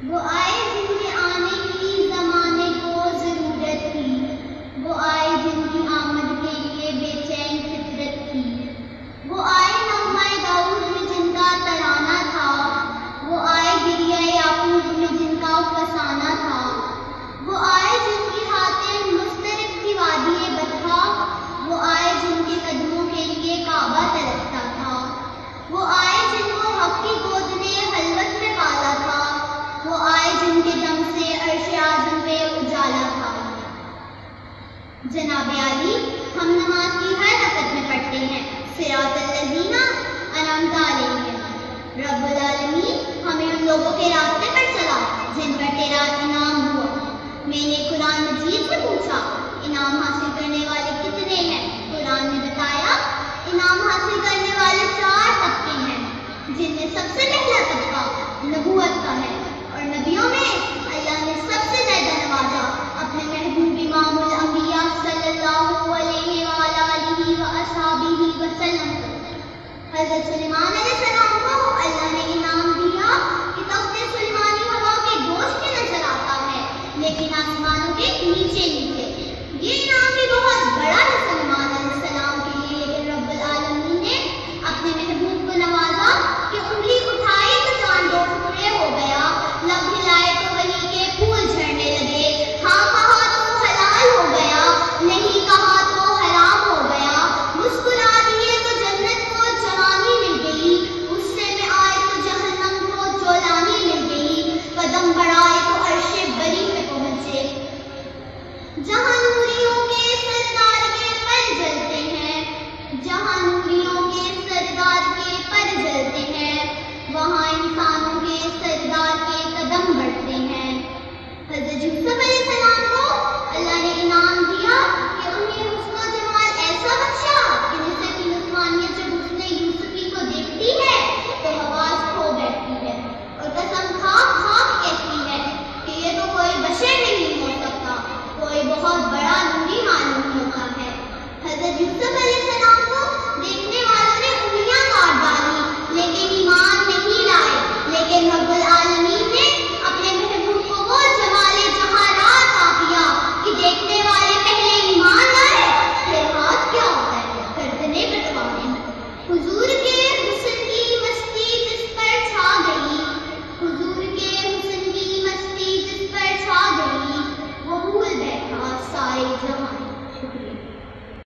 وہ آئے جن کے آنے کی زمانے کو ضرورت تھی، وہ آئے جن کی آمد کے لیے بے چین فطرت تھی، وہ آئے نغمہ داؤد میں جن کا ترانہ تھا، وہ آئے گریہ یعقوب میں جن کا فسانہ تھا، وہ آئے جن کی خاطر مسترب کی وادی بطحا، وہ آئے جن کے قدموں کے لیے کعبہ ترستا تھا، وہ آئے جن کو حق کی گود نے خلوت میں پالا تھا، وہ آئے جن کے دم سے عرش اعظم پہ اجالا تھا۔ جناب عالی، ہم نماز کی ہر رکعت میں پڑھتے ہیں صراط الذین انعمت علیہم، رب العالمین ہمیں ان لوگوں کے راستے پر چلا جن پر تیرا انعام ہوا۔ میں نے قرآن مجید سے پوچھا انعام حاصل کرنے والے کتنے ہیں؟ قرآن نے بتایا انعام حاصل کرنے والے 4 طبقے ہیں، جن میں سب سے